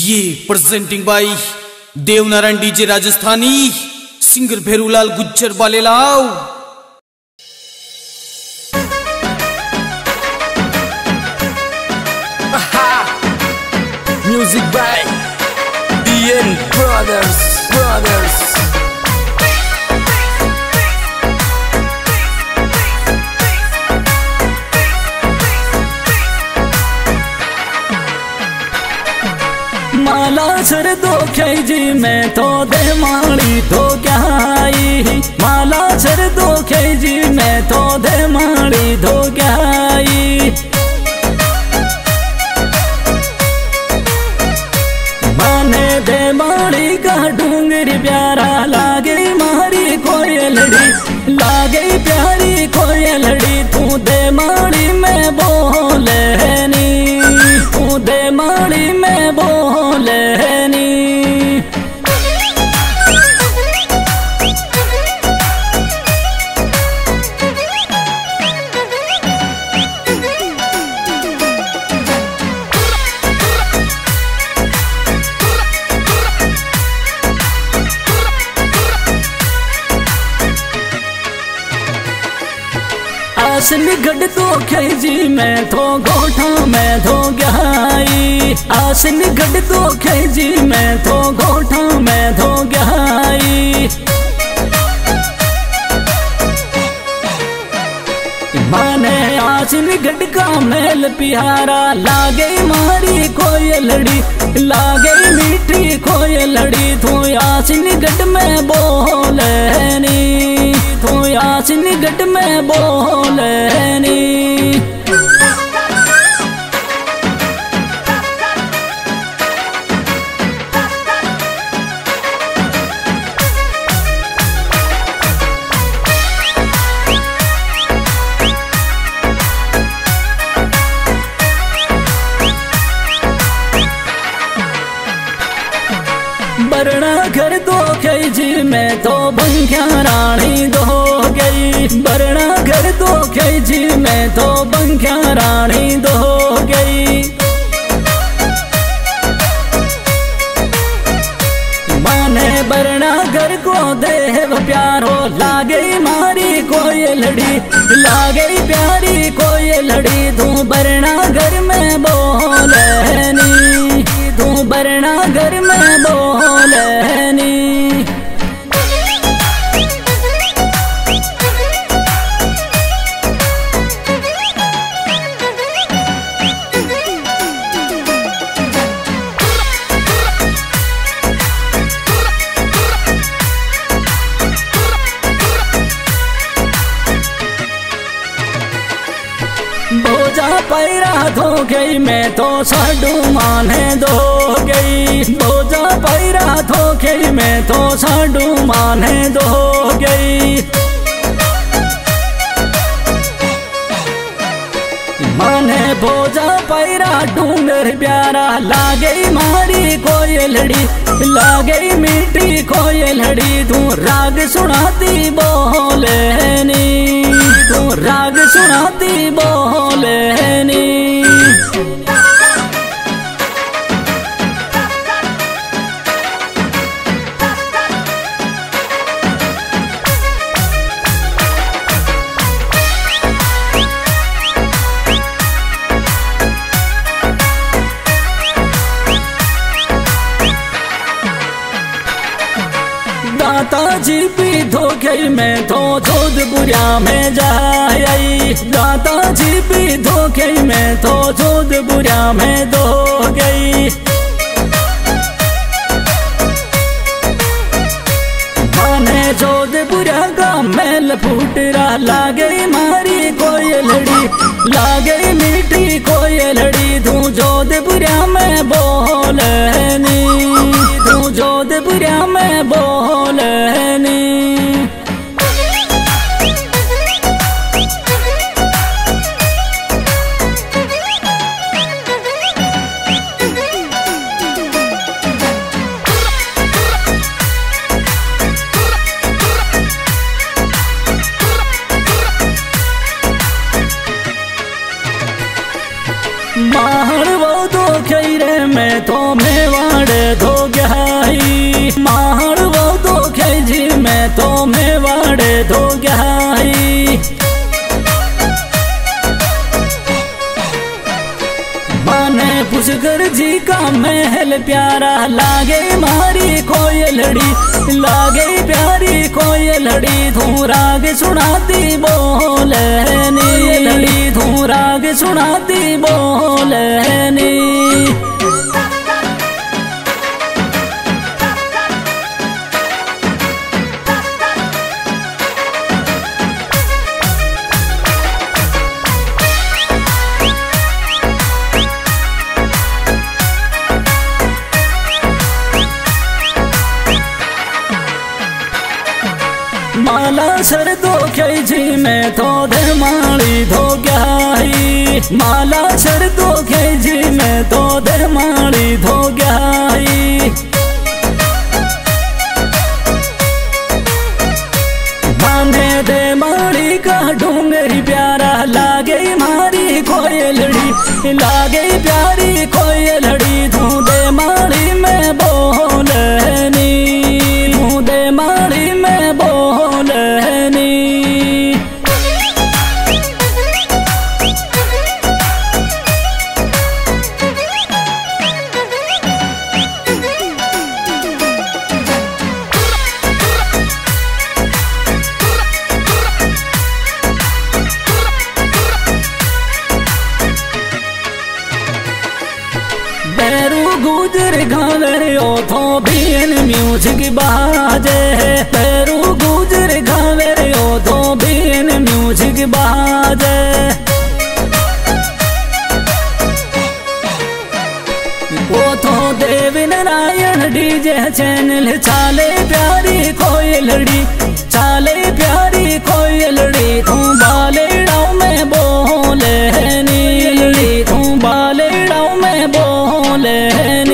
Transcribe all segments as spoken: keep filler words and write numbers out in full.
ये presenting by Devnarayan DJ Rajasthani singer Bherulal Gujjar बालेलाव। Music by D N Brothers Brothers माला sir दो जी मैं तो दे माड़ी तो क्या आई। माला सर दो जी मैं तो दे माड़ी तो क्या आई। माने दे माड़ी का डूंगर प्यारा लागे मारी कोयलड़ी लागे प्यारी कोयलड़ी। तू दे माड़ी में बोले नी तू दे माड़ी में बोले नी। आसली गढ़ तो खेजी मैं तो गोठा में धो गई। आसली गढ़ तो खेजी मैं तो गोठा में धो गई। माने आसली गढ़ का मेल प्यारा लागे मारी कोयलड़ी लागे मीठी कोयलड़ी। तू आसली गढ़ में बोले नी तू आसली गढ़ में बोले नी। बरना घर दो जी मैं तो बंख्या रानी दो गई। बरना घर दो जी मैं तो बंख्या रानी दो गई। माने बरना घर को देव प्यारो लागे मारी कोयलड़ी लागे प्यारी कोयलड़ी। तू बरना घर में बोले नी तू बरना घर में बोले नी। बोझा पैरा धो गई मैं तो साडू माने दो गई। बोझा पैरा धो गई मैं तो साडू माने दो गई। माने बोझा पैरा डूंगर प्यारा लागे मारी कोयलड़ी लागे मीठी कोयलड़ी। तू राग सुनाती बोले नी तू राग सुनाती बोले नी। दाता जी भी धो गई मैं तो जोधपुरिया में जाई। दाता जी भी धो गई मैं तो जोधपुरिया में धो गई। माने जोधपुरिया का मेल फूटरा लागे मारी कोयलड़ी लागे मीठी कोयलड़ी। तू जोधपुरिया में बोले नी तू जोधपुरिया में बोले नी। मार वो तो खैरे मैं तो मेवाड़ धो गई। माड़ वो तो जी मैं तो मेवाड़ धो गई। माने पुष्कर जी का महल प्यारा लागे मारी कोयलड़ी, लागे प्यारी कोयलड़ी धू राग सुनाती बोलनी, लड़ी धू राग सुनाती बोलनी। माला सर दो जी मैं तो धमाली धो गई। माला सर दो जी मैं तो धमाली धो गई। बांधे दे माड़ी का डूंगरी प्यारा लागे मारी कोयलड़ी, लागे प्यारी कोयलड़ी धू दे माड़ी में बोलनी, धू दे माड़ी में बोलनी। गुजर गावे ओ तो बीन म्यूजिक बाजे, पैरू गुजर गावे ओ तो बीन म्यूजिक बाजे। वो तो देव नारायण डीजे चैनल चाले प्यारी कोयलड़ी, चाले प्यारी कोयलड़ी तू बालेड़ाओ में बोलनी, लड़ी तू बालेड़ाओ में बोलनी।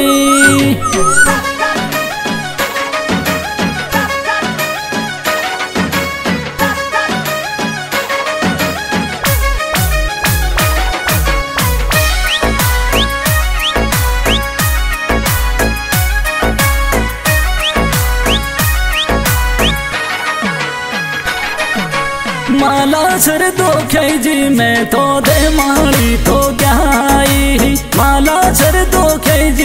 माला सर दो जी मैं तो दे माड़ी तो गई। माला सर दो जी